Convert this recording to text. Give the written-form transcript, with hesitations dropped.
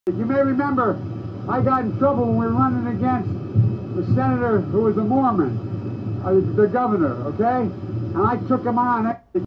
You may remember I got in trouble when we were running against the senator who was a Mormon, the governor, okay? And I took him on.